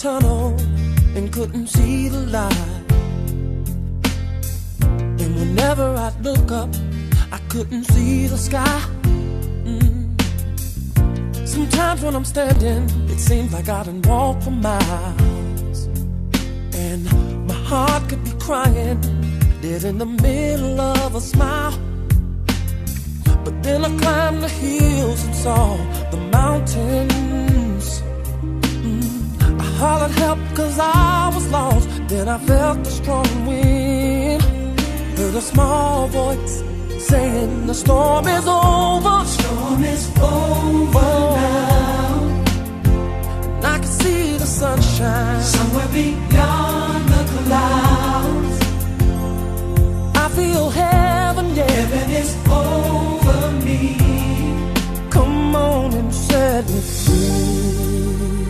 tunnel and couldn't see the light. And whenever I'd look up, I couldn't see the sky. Sometimes when I'm standing, it seems like I done walked for miles, and my heart could be crying dead in the middle of a smile. But then I climbed the hills and saw the mountains. I hollered help 'cause I was lost. Then I felt a strong wind, heard a small voice saying the storm is over. The storm is over now. And I can see the sunshine somewhere beyond the clouds. I feel heaven, yeah. Heaven is over me. Come on and set me free.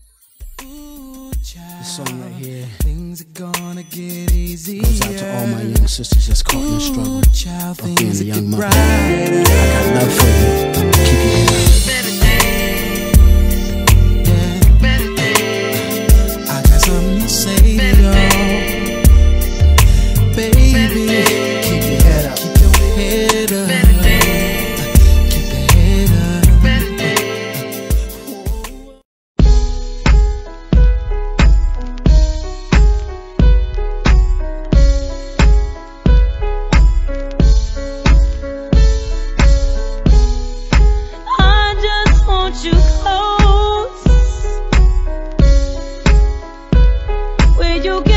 This song right here, things are gonna get easier. goes out to all my young sisters that's caught in the struggle of being a young mother. I got love for you. Keep your head up. I got something to say to y'all. Baby, Keep your head up. keep your head up. Keep your head up. I just want you close, where you